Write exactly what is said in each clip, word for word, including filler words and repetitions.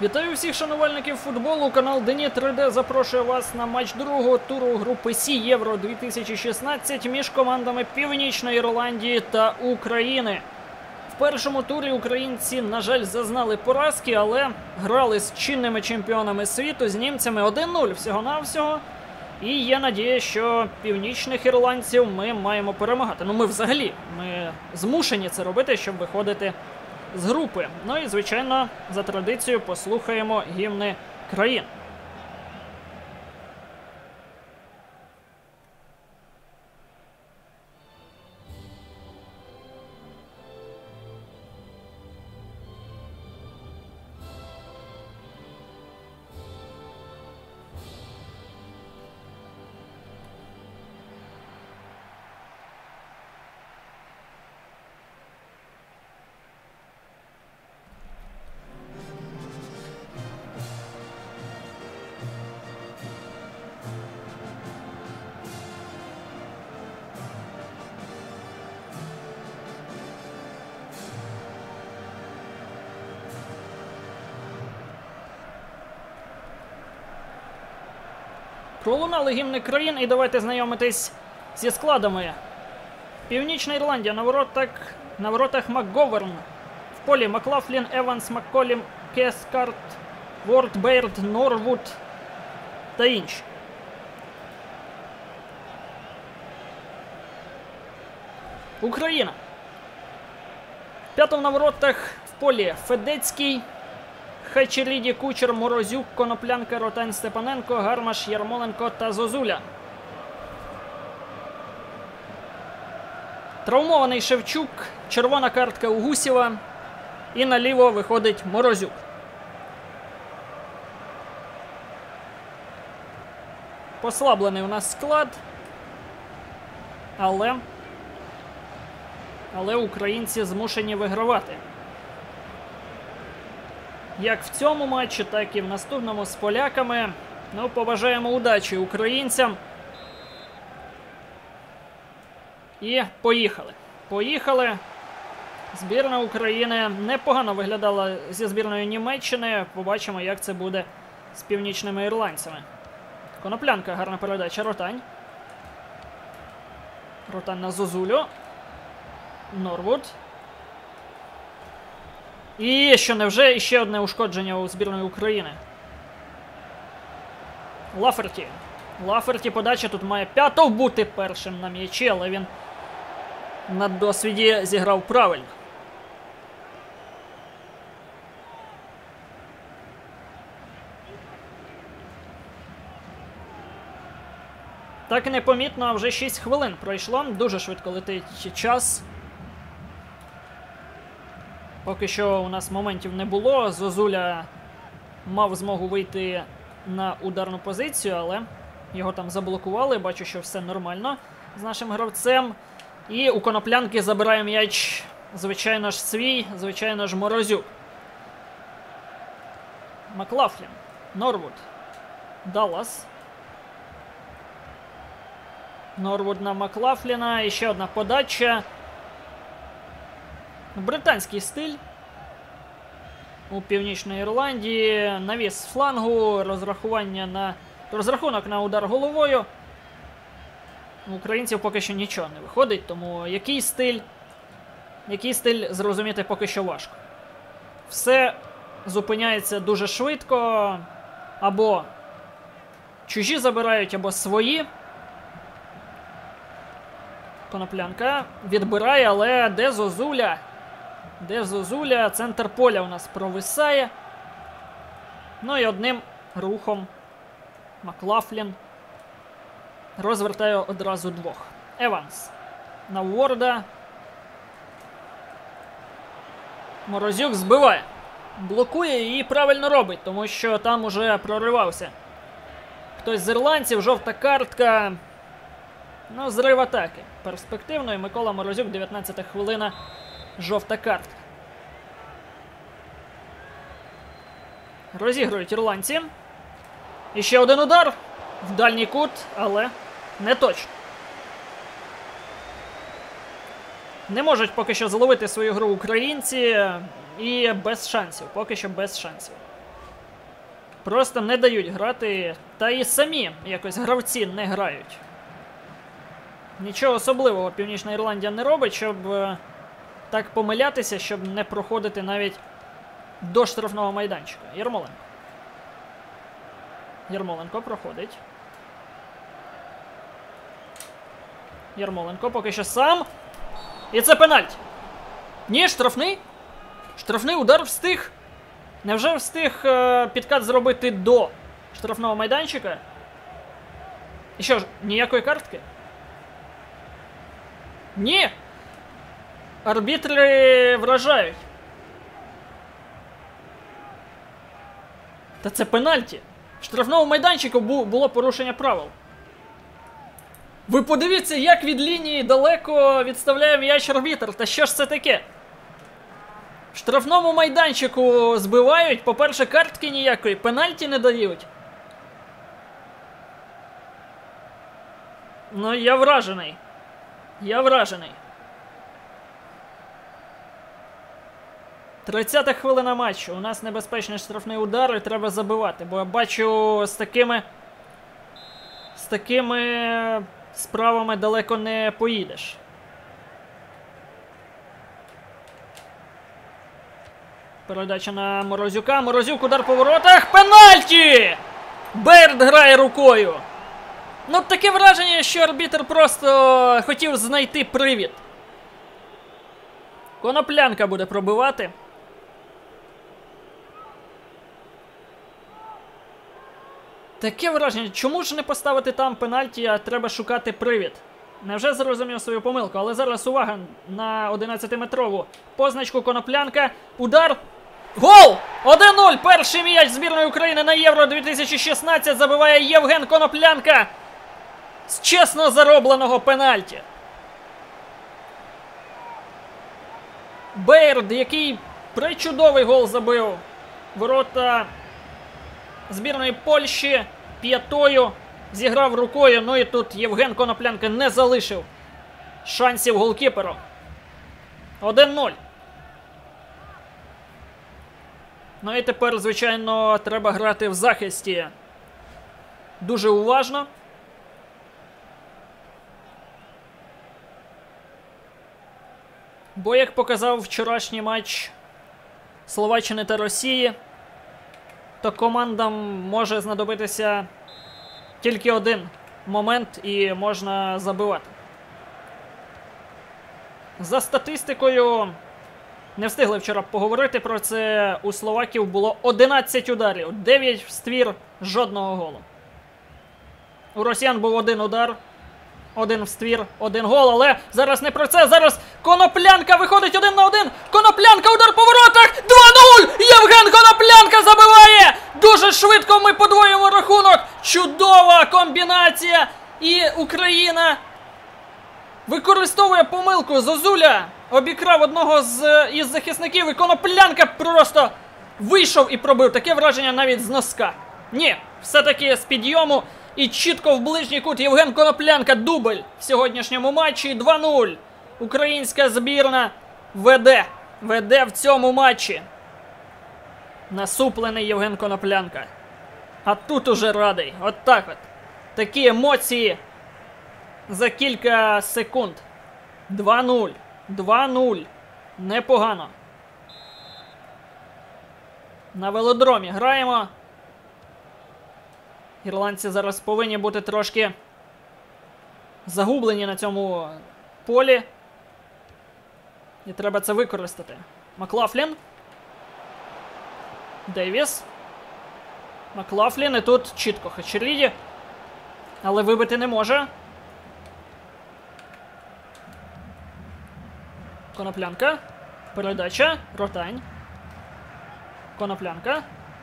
Вітаю всіх шанувальників футболу. Канал Дені три де запрошує вас на матч другого туру групи С Євро дві тисячі шістнадцять між командами Північної Ірландії та України. В першому турі українці, на жаль, зазнали поразки, але грали з чинними чемпіонами світу, з німцями один нуль всього-навсього. І є надія, що північних ірландців ми маємо перемагати. Ну ми взагалі, ми змушені це робити, щоб виходити з групи. Ну і, звичайно, за традицією послухаємо гімни країн. Пролунали гімни країн, і давайте знайомитись зі складами. Північна Ірландія на воротах, на воротах МакГоверн. В полі Маклафлін, Еванс, Макколім, Кескарт, Ворд, Бейрд, Норвуд та інші. Україна. П'ятим на воротах в полі Федецький, Хачеріді, Кучер, Морозюк, Коноплянка, Ротань, Степаненко, Гармаш, Ярмоленко та Зозуля. Травмований Шевчук, червона картка у Гусєва і наліво виходить Морозюк. Послаблений у нас склад, але, але українці змушені вигравати. Як в цьому матчі, так і в наступному з поляками. Ну, побажаємо удачі українцям. І поїхали. Поїхали. Збірна України непогано виглядала зі збірною Німеччини. Побачимо, як це буде з північними ірландцями. Коноплянка, гарна передача, Ротань. Ротань на Зозулю. Норвуд. І що невже іще одне ушкодження у збірної України. Лаферті. Лаферті подача тут має П'ятов бути першим на м'ячі, але він на досвіді зіграв правильно. Так непомітно, а вже шість хвилин пройшло. Дуже швидко летить час. Поки що у нас моментів не було. Зозуля мав змогу вийти на ударну позицію, але його там заблокували. Бачу, що все нормально з нашим гравцем. І у Коноплянки забирає м'яч, звичайно ж, свій, звичайно ж, Морозюк. Маклафлін. Норвуд. Даллас. Норвуд на Маклафліна. І ще одна подача. Британський стиль у Північної Ірландії. Навіс з флангу, розрахування на розрахунок на удар головою. У українців поки що нічого не виходить, тому який стиль, який стиль зрозуміти поки що важко. Все зупиняється дуже швидко. Або чужі забирають, або свої. Коноплянка відбирає, але де Зозуля? Де Зозуля? Центр поля у нас провисає. Ну і одним рухом Маклафлін розвертає одразу двох. Еванс на Ворда. Морозюк збиває. Блокує і правильно робить, тому що там уже проривався хтось з ірландців. Жовта картка. Ну, зрив атаки. Перспективно. І Микола Морозюк, дев'ятнадцята хвилина. Жовта картка. Розігрують ірландці. І ще один удар. В дальній кут, але не точно. Не можуть поки що зловити свою гру українці. І без шансів. Поки що без шансів. Просто не дають грати, та і самі якось гравці не грають. Нічого особливого Північна Ірландія не робить, щоб е, так помилятися, щоб не проходити навіть до штрафного майданчика. Ярмоленко. Ярмоленко проходить. Ярмоленко поки що сам. І це пенальті. Ні, штрафний. Штрафний удар встиг. Невже встиг е, підкат зробити до штрафного майданчика? І що ж, ніякої картки? Ні! Арбітри вражають. Та це пенальті. В штрафному майданчику бу було порушення правил. Ви подивіться, як від лінії далеко відставляє м'яч арбітр. Та що ж це таке? В штрафному майданчику збивають, по-перше, картки ніякої, пенальті не дають. Ну, я вражений. Я вражений. тридцята хвилина матчу. У нас небезпечний штрафний удар і треба забивати. Бо я бачу, з такими... З такими справами далеко не поїдеш. Передача на Морозюка. Морозюк, удар по воротах. Пенальті! Бейрд грає рукою. Ну, таке враження, що арбітр просто хотів знайти привід. Коноплянка буде пробивати. Таке враження, чому ж не поставити там пенальті, а треба шукати привід? Невже зрозумів свою помилку? Але зараз увага на одинадцятиметрову позначку. Коноплянка. Удар. Гол! один нуль! Перший м'яч збірної України на Євро дві тисячі шістнадцять забиває Євген Коноплянка з чесно заробленого пенальті. Бейрд, який причудовий гол забив. Ворота збірної Польщі п'ятою зіграв рукою. Ну і тут Євген Коноплянка не залишив шансів голкіперу. один нуль. Ну і тепер, звичайно, треба грати в захисті дуже уважно. Бо, як показав вчорашній матч Словаччини та Росії, то командам може знадобитися тільки один момент і можна забивати. За статистикою, не встигли вчора поговорити про це, у словаків було одинадцять ударів, дев'ять в ствір, жодного голу. У росіян був один удар, один в ствір, один гол, але зараз не про це, зараз Коноплянка виходить один на один, Коноплянка, удар по воротах, два нуль, Євген Коноплянка забиває, дуже швидко ми подвоюємо рахунок, чудова комбінація, і Україна використовує помилку. Зозуля обікрав одного з із захисників, і Коноплянка просто вийшов і пробив. Таке враження навіть з носка. Ні, все-таки з підйому і чітко в ближній кут Євген Коноплянка. Дубль в сьогоднішньому матчі. два нуль. Українська збірна веде. Веде в цьому матчі. Насуплений Євген Коноплянка. А тут уже радий. От так от. Такі емоції за кілька секунд. два нуль. два нуль. Непогано. На велодромі граємо. Ірландці зараз повинні бути трошки загублені на цьому полі. І треба це використати. Маклафлін. Дейвіс. Маклафлін. І тут чітко Хачеріді. Але вибити не може. Коноплянка. Передача. Ротань. Коноплянка.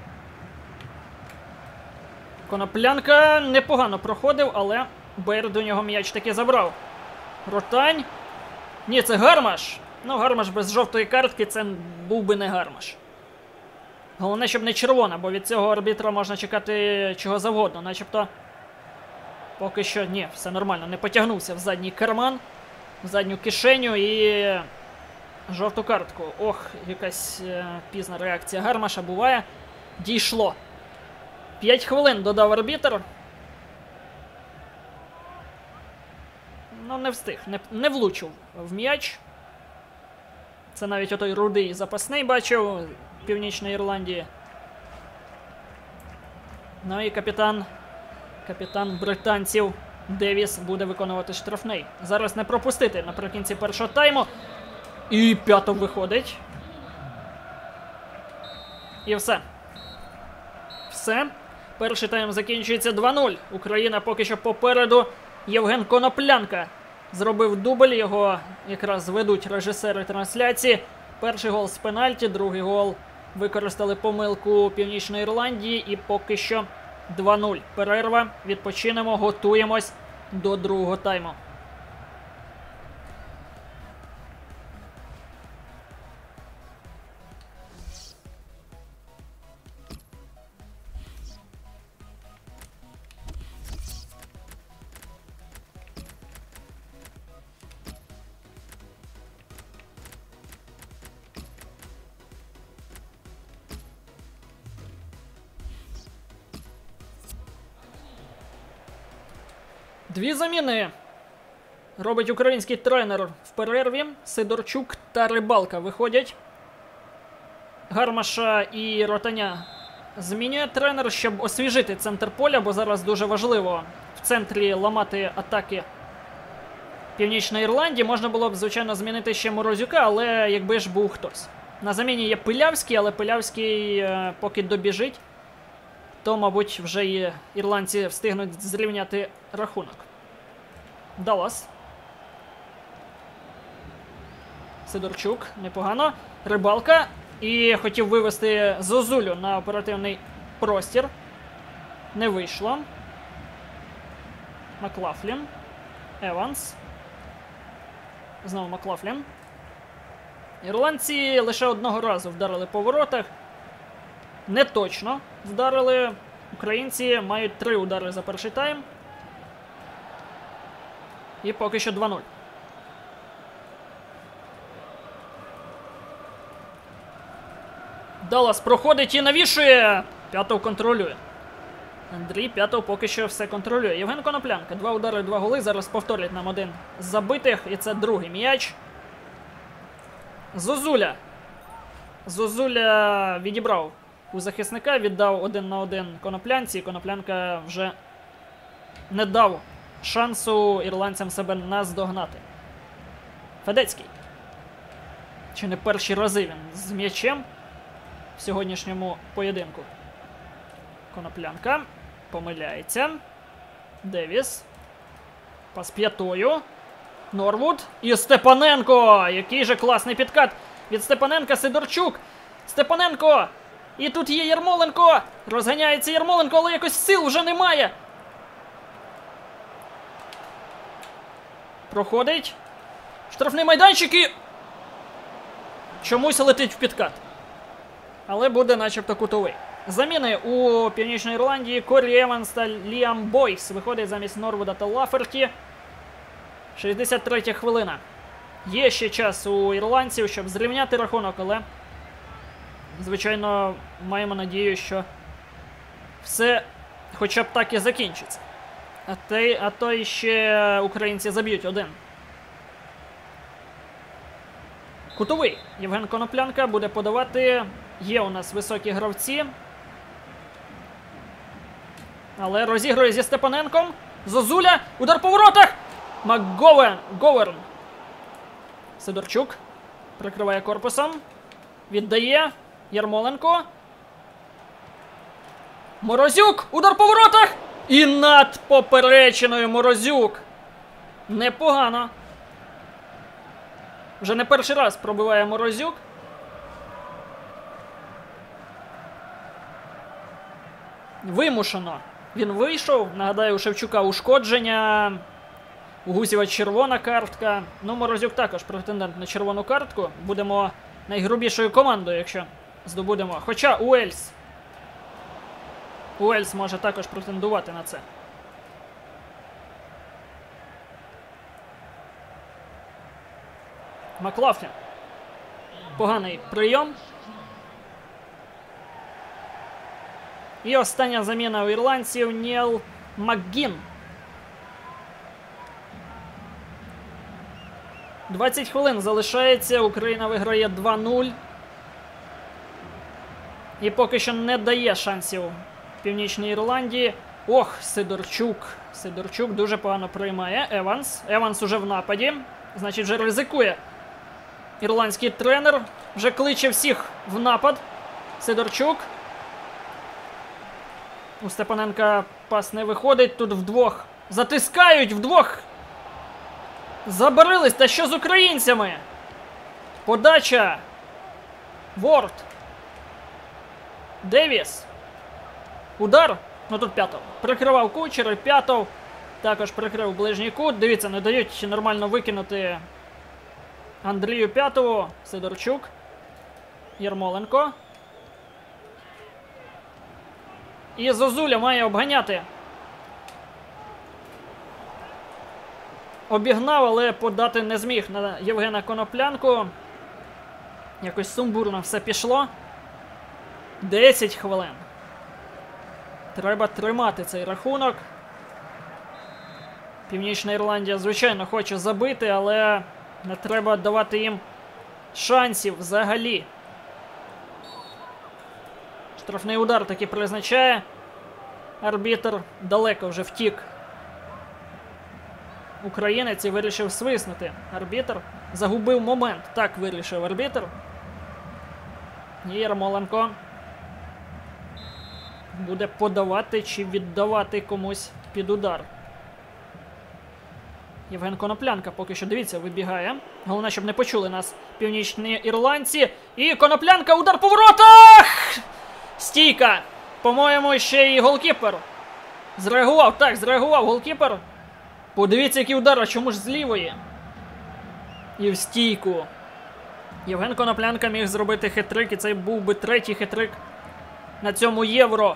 Коноплянка непогано проходив, але Бейрд до нього м'яч таки забрав. Ротань. Ні, це Гармаш. Ну, Гармаш без жовтої картки, це був би не Гармаш. Головне, щоб не червона, бо від цього арбітра можна чекати чого завгодно. Начебто, поки що, ні, все нормально. Не потягнувся в задній карман, в задню кишеню і жовту картку. Ох, якась е, пізна реакція Гармаша буває. Дійшло. П'ять хвилин додав арбітр. Ну, не встиг, не, не влучив в м'яч. Це навіть отой рудий запасний бачив Північної Ірландії. Ну і капітан, капітан британців Девіс буде виконувати штрафний. Зараз не пропустити наприкінці першого тайму. І П'ятов виходить. І все. Все. Перший тайм закінчується два нуль. Україна поки що попереду. Євген Коноплянка зробив дубль. Його якраз ведуть режисери трансляції. Перший гол з пенальті, другий гол використали помилку Північної Ірландії. І поки що два нуль. Перерва. Відпочинемо, готуємось до другого тайму. Дві заміни робить український тренер в перерві. Сидорчук та Рибалка виходять. Гармаша і Ротаня змінює тренер, щоб освіжити центр поля, бо зараз дуже важливо в центрі ламати атаки Північної Ірландії. Можна було б, звичайно, змінити ще Морозюка, але якби ж був хтось. На заміні є Пилявський, але Пилявський е, поки добіжить, то, мабуть, вже і ірландці встигнуть зрівняти рахунок. Даллас. Сидорчук, непогано. Рибалка. І хотів вивести Зозулю на оперативний простір. Не вийшло. Маклафлін. Еванс. Знову Маклафлін. Ірландці лише одного разу вдарили по воротах. Не точно вдарили. Українці мають три удари за перший тайм. І поки що два нуль. Даллас проходить і навішує. П'ятов контролює. Андрій П'ятов поки що все контролює. Євген Коноплянка. Два удари, два голи. Зараз повторять нам один з забитих. І це другий м'яч. Зозуля. Зозуля відібрав у захисника. Віддав один на один Коноплянці. І Коноплянка вже не дав шансу ірландцям себе наздогнати. Федецький. Чи не перші рази він з м'ячем в сьогоднішньому поєдинку. Коноплянка. Помиляється. Девіс. Пас п'ятою. Норвуд. І Степаненко. Який же класний підкат від Степаненка. Сидорчук. Степаненко. І тут є Ярмоленко. Розганяється Ярмоленко, але якось сил вже немає. Проходить. Штрафний майданчик і... чомусь летить в підкат. Але буде начебто кутовий. Заміни у Північній Ірландії. Корі Еванс та Ліам Бойс виходить замість Норвуда та Лаферті. шістдесят третя хвилина. Є ще час у ірландців, щоб зрівняти рахунок, але, звичайно, маємо надію, що все хоча б так і закінчиться. А, те, а то і ще українці заб'ють один. Кутовий. Євген Коноплянка буде подавати. Є у нас високі гравці. Але розігрує зі Степаненком. Зозуля. Удар по воротах. МакГоверн. Говерн. Сидорчук. Прикриває корпусом. Віддає. Ярмоленко. Морозюк. Удар по воротах. І над поперечиною Морозюк. Непогано. Вже не перший раз пробиває Морозюк. Вимушено. Він вийшов. Нагадаю, у Шевчука ушкодження. У Гусєва червона картка. Ну, Морозюк також претендент на червону картку. Будемо найгрубішою командою, якщо здобудемо. Хоча Уельс. Уельс може також претендувати на це. Маклафлін. Поганий прийом. І остання заміна у ірландців Ніл Макгін. двадцять хвилин залишається, Україна виграє два нуль. І поки що не дає шансів Північній Ірландії. Ох, Сидорчук. Сидорчук дуже погано приймає. Еванс. Еванс уже в нападі. Значить, вже ризикує. Ірландський тренер вже кличе всіх в напад. Сидорчук. У Степаненка пас не виходить. Тут вдвох затискають, вдвох. Забарились. Та що з українцями? Подача. Ворд. Девіс. Удар. Ну тут П'ятов. Прикривав Кучер, і П'ятов також прикрив ближній кут. Дивіться, не дають нормально викинути Андрію П'ятову. Сидорчук. Ярмоленко. І Зозуля має обганяти. Обігнав, але подати не зміг на Євгена Коноплянку. Якось сумбурно все пішло. десять хвилин. Треба тримати цей рахунок. Північна Ірландія, звичайно, хоче забити, але не треба давати їм шансів взагалі. Штрафний удар таки призначає. Арбітр далеко вже втік. Українець і вирішив свиснути. Арбітр загубив момент. Так вирішив арбітр. І Ярмоленко буде подавати чи віддавати комусь під удар. Євген Коноплянка поки що, дивіться, вибігає. Головне, щоб не почули нас північні ірландці. І Коноплянка, удар по воротах! Стійка! По-моєму, ще і голкіпер зреагував. Так, зреагував голкіпер. Подивіться, який удар, а чому ж з лівої? І в стійку. Євген Коноплянка міг зробити хет-трик, і це був би третій хет-трик на цьому Євро.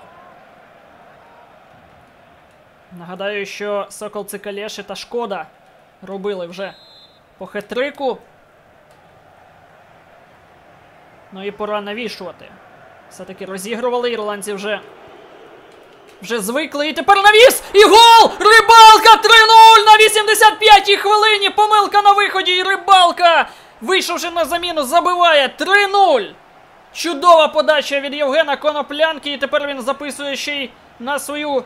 Нагадаю, що Сокол Цикалєши та Шкода робили вже по хет-трику. Ну і пора навішувати. Все-таки розігрували, ірландці вже вже звикли. І тепер навіс! І гол! Рибалка! три нуль на вісімдесят п'ятій хвилині! Помилка на виході, і Рибалка, вийшовши на заміну, забиває три нуль! Чудова подача від Євгена Коноплянки, і тепер він записує ще й на свою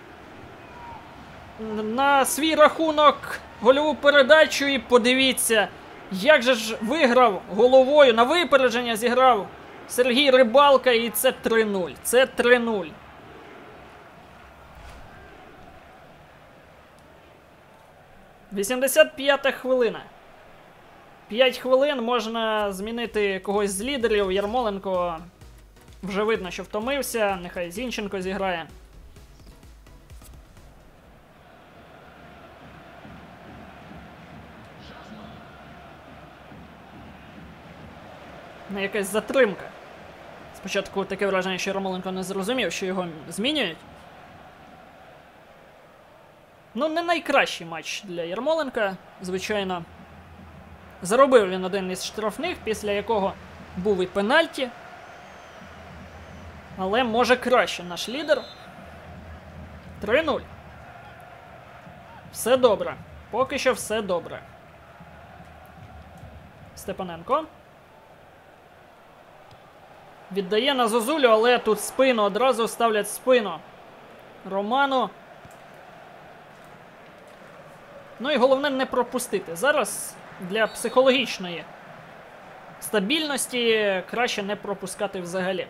на свій рахунок гольову передачу. І подивіться, як же ж виграв головою, на випередження зіграв Сергій Рибалка, і це три нуль. Це три нуль. вісімдесят п'ята хвилина. п'ять хвилин, можна змінити когось з лідерів. Ярмоленко вже видно, що втомився. Нехай Зінченко зіграє. Не якась затримка. Спочатку таке враження, що Ярмоленко не зрозумів, що його змінюють. Ну, не найкращий матч для Ярмоленка, звичайно. Заробив він один із штрафних, після якого був і пенальті. Але може краще наш лідер. три нуль. Все добре. Поки що все добре. Степаненко. Віддає на Зозулю, але тут спину одразу ставлять спину Роману. Ну і головне не пропустити. Зараз для психологічної стабільності краще не пропускати взагалі.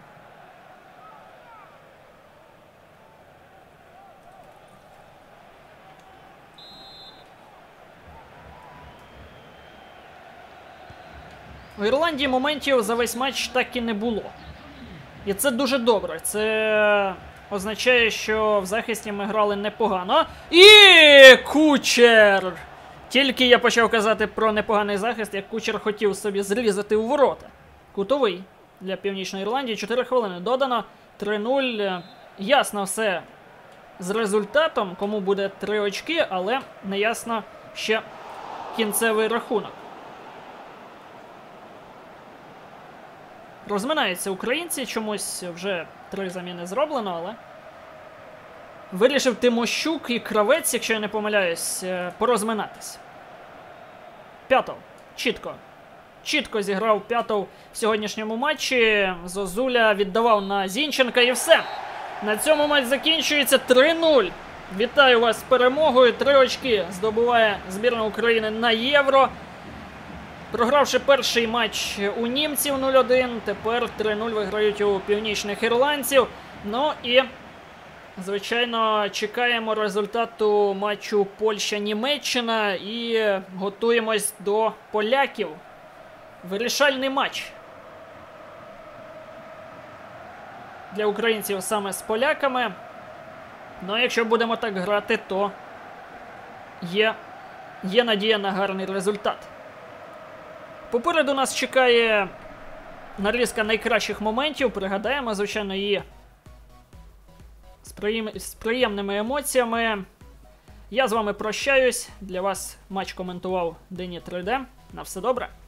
У Ірландії моментів за весь матч так і не було. І це дуже добре. Це означає, що в захисті ми грали непогано. І Кучер! Тільки я почав казати про непоганий захист, як Кучер хотів собі зрізати у ворота. Кутовий для Північної Ірландії. чотири хвилини додано. три нуль. Ясно все з результатом, кому буде три очки, але не ясно ще кінцевий рахунок. Розминаються українці, чомусь вже три заміни зроблено, але вирішив Тимощук і Кравець, якщо я не помиляюсь, порозминатись. П'ятов. Чітко. Чітко зіграв П'ятов в сьогоднішньому матчі. Зозуля віддавав на Зінченка і все. На цьому матч закінчується три нуль. Вітаю вас з перемогою. Три очки здобуває збірна України на Євро. Програвши перший матч у німців нуль один, тепер три нуль виграють у північних ірландців. Ну і, звичайно, чекаємо результату матчу Польща-Німеччина і готуємось до поляків. Вирішальний матч для українців саме з поляками. Ну, якщо будемо так грати, то є, є надія на гарний результат. Попереду нас чекає нарізка найкращих моментів. Пригадаємо, звичайно, її з, приєм... з приємними емоціями. Я з вами прощаюсь. Для вас матч коментував Дені три де. На все добре.